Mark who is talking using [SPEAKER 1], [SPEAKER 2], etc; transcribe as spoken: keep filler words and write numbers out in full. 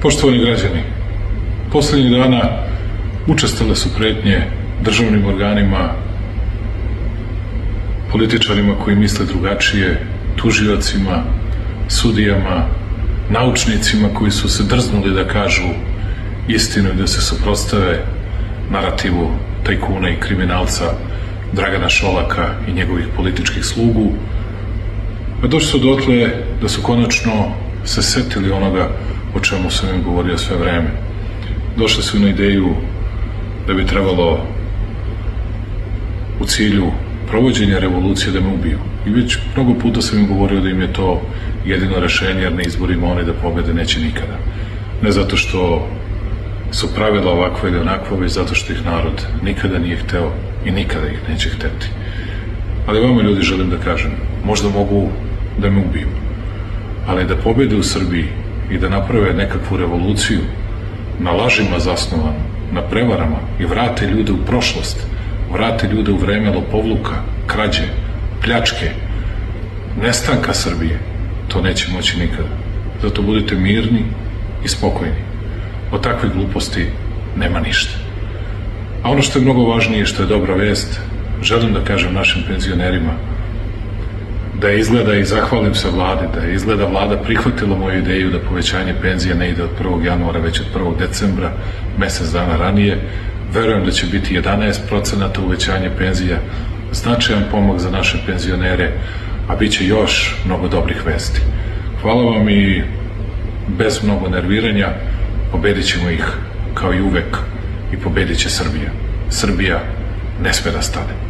[SPEAKER 1] Poštovani građani, poslednjih dana učestale su pretnje državnim organima, političarima koji misle drugačije, tužiocima, sudijama, naučnicima koji su se drznuli da kažu istinu i da se suprotstave narativu tajkuna i kriminalca Dragana Šolaka i njegovih političkih slugu. A došli su dotle da su konačno se setili onoga o čemu sam im govorio sve vreme. Došli su na ideju da bi trebalo u cilju provođenja revolucije da me ubiju. I već mnogo puta sam im govorio da im je to jedino rešenje, jer na izborima oni da pobede neće nikada. Ne zato što su pravila ovakva ili onakva, već zato što ih narod nikada nije hteo i nikada ih neće hteti. Ali vama, ljudi, želim da kažem, možda mogu da me ubiju, ali da pobede u Srbiji i da naprave nekakvu revoluciju na lažima zasnovanu, na prevarama i vrate ljude u prošlost, vrate ljude u vreme lopovluka, krađe, pljačke, nestanka Srbije, to neće moći nikada. Zato budite mirni i spokojni. Od takvih gluposti nema ništa. A ono što je mnogo važnije, što je dobra vest, želim da kažem našim penzionerima da je izgleda i zahvalim se vladi, da je izgleda vlada prihvatila moju ideju da povećanje penzija ne ide od prvog januara, već od prvog decembra, mesec dana ranije. Verujem da će biti jedanaest procenata uvećanje penzija, značajan pomak za naše penzionere, a bit će još mnogo dobrih vesti. Hvala vam i bez mnogo nerviranja pobedit ćemo ih kao i uvek i pobedit će Srbija. Srbija ne sme da stane.